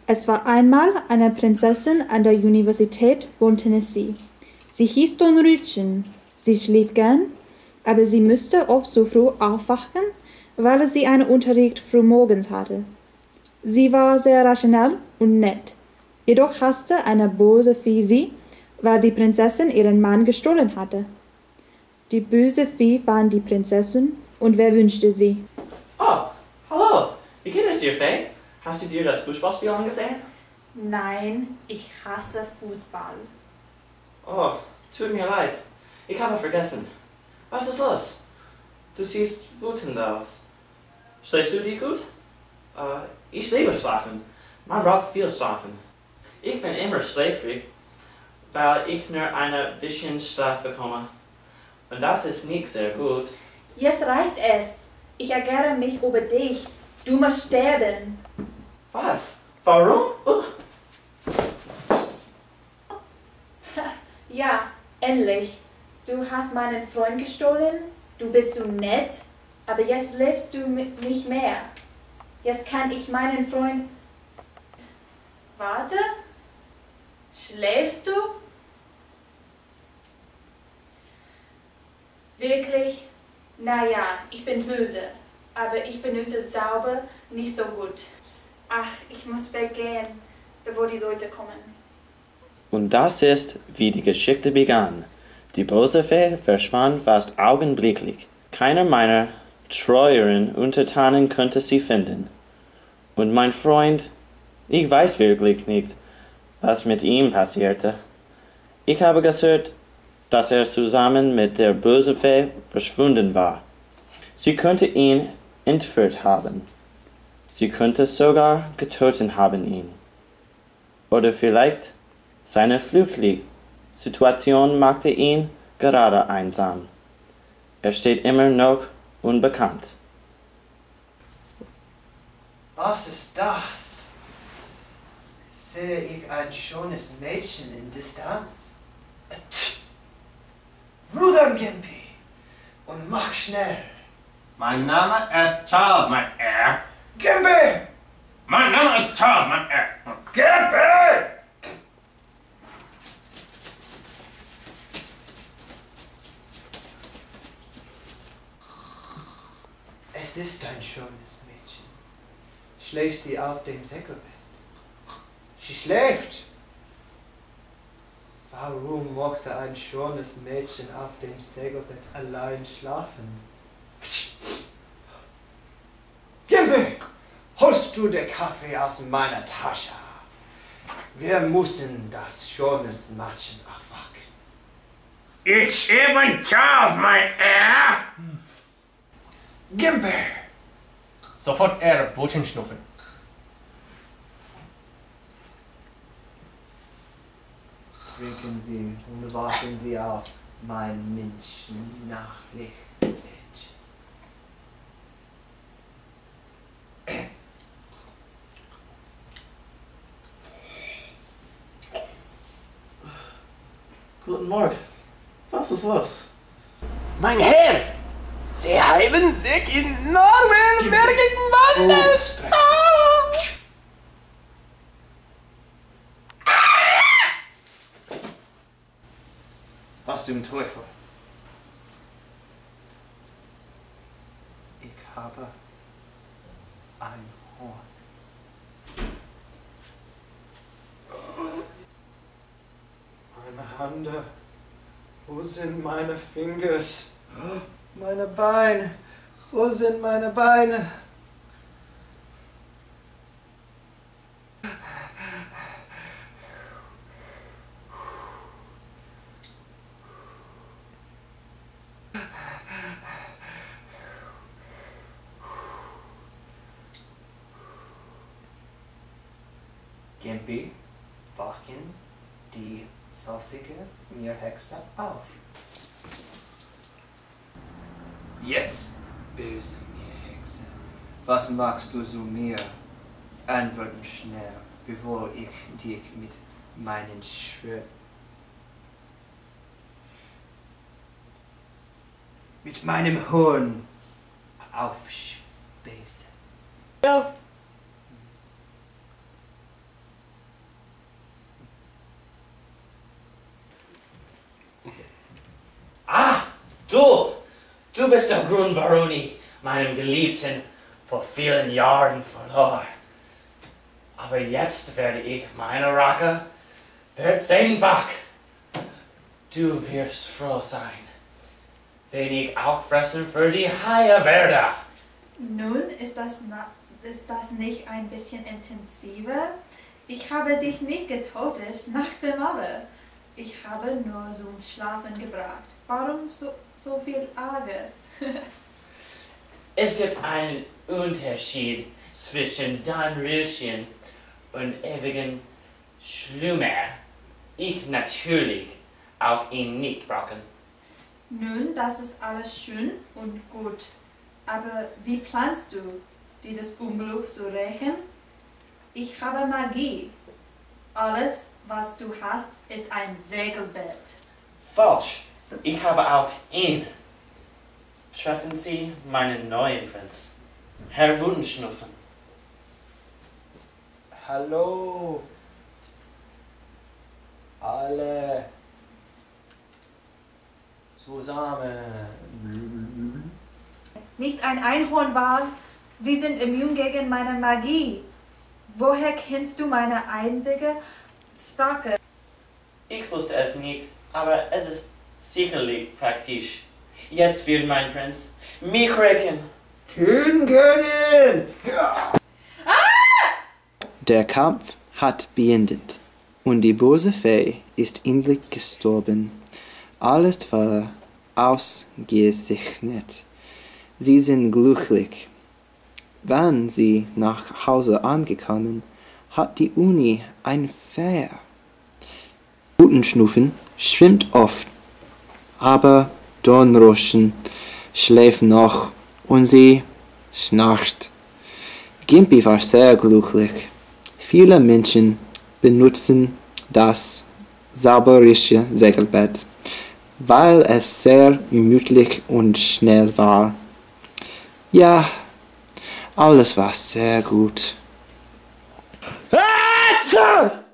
Es war einmal eine Prinzessin an der Universität von Tennessee. Sie hieß Dornröschen. Sie schlief gern, aber sie musste oft so früh aufwachen, weil sie einen Unterricht frühmorgens hatte. Sie war sehr rationell und nett. Jedoch hasste eine böse Fee sie, weil die Prinzessin ihren Mann gestohlen hatte. Die böse Fee fand die Prinzessin und verwünschte sie. Oh, hallo. Wie geht es dir, Fee? Hast du dir das Fußballspiel angesehen? Nein, ich hasse Fußball. Oh, tut mir leid. Ich habe vergessen. Was ist los? Du siehst wütend aus. Schläfst du dir gut? Ich liebe Schlafen. Man braucht viel Schlafen. Ich bin immer schläfrig, weil ich nur ein bisschen Schlaf bekomme. Und das ist nicht sehr gut. Jetzt reicht es. Ich ärgere mich über dich. Du musst sterben. Was? Warum? Ja, endlich. Du hast meinen Freund gestohlen. Du bist so nett. Aber jetzt lebst du nicht mehr. Jetzt kann ich meinen Freund... Warte. Schläfst du? Wirklich? Naja, ich bin böse. Aber ich benutze sauber nicht so gut. Ach, ich muss weggehen, bevor die Leute kommen. Und das ist, wie die Geschichte begann. Die böse Fee verschwand fast augenblicklich. Keiner meiner treueren Untertanen konnte sie finden. Und mein Freund, ich weiß wirklich nicht, was mit ihm passierte. Ich habe gehört, dass er zusammen mit der bösen Fee verschwunden war. Sie könnte ihn entführt haben. Sie könnte sogar getötet haben ihn. Oder vielleicht seine Fluchtsituation machte ihn gerade einsam. Er steht immer noch unbekannt. Was ist das? Sehe ich ein schönes Mädchen in Distanz? Rudern, Gimpy! Und mach schnell! Mein Name ist Charles, mein Herr. Gimpy! Mein Name ist Charles, mein Herr. Gimpy! Es ist ein schönes Mädchen. Schläft sie auf dem Säckelbett? Sie schläft! Warum mochte ein schönes Mädchen auf dem Säckelbett allein schlafen? Gimpy! Holst du den Kaffee aus meiner Tasche? Wir müssen das schönes Mädchen aufwachen. Ich bin Charles, mein Herr. Gimpy! Sofort Brötchen schnupfen. Trinken Sie und wachen Sie auf, mein Menschennachricht. Guten Morgen. Was ist los? Mein Herr, Sie haben sich in Norwegen gewandelt. Was zum Teufel? Ich habe ein Horn. Meine Hände. Wo sind meine Fingers? Meine Beine. Wo sind meine Beine? Gimpy, wachen die saucige Meerhexe auf. Jetzt, böse Meerhexe, was magst du zu mir? Antworten schnell, bevor ich dich mit meinen Schwert... mit meinem Horn aufspieße. Ja. Du bist der Grund, warum ich meinen Geliebten vor vielen Jahren verlor. Aber jetzt werde ich meine Rache verzehnfach. Du wirst froh sein, wenn ich auch fressen für die Haie werde. Nun, ist das nicht ein bisschen intensiver? Ich habe dich nicht getötet nach dem Malle. Ich habe nur zum Schlafen gebracht. Warum so viel Ärger? Es gibt einen Unterschied zwischen Dornröschen und ewigen Schlummer. Ich natürlich auch ihn nicht brauchen. Nun, das ist alles schön und gut. Aber wie planst du, dieses Unglück zu rächen? Ich habe Magie. Alles, was du hast, ist ein Segelbett. Falsch. Ich habe auch ihn. Treffen Sie meinen neuen Prinz, Herr Wudenschnuffen. Hallo. Alle. Zusammen. Nicht ein Einhornwal. Sie sind immun gegen meine Magie. Woher kennst du meine einzige Sprache? Ich wusste es nicht, aber es ist sicherlich praktisch. Jetzt wird mein Prinz mich recken. Töten können! Der Kampf hat beendet und die böse Fee ist endlich gestorben. Alles war ausgezeichnet. Sie sind glücklich. Wann sie nach Hause angekommen, hat die Uni ein Fähr. Wudenschnuffen schwimmt oft, aber Dornroschen schläft noch und sie schnarcht. Gimpy war sehr glücklich. Viele Menschen benutzen das zauberische Segelbett, weil es sehr gemütlich und schnell war. Ja, alles war sehr gut. Ah!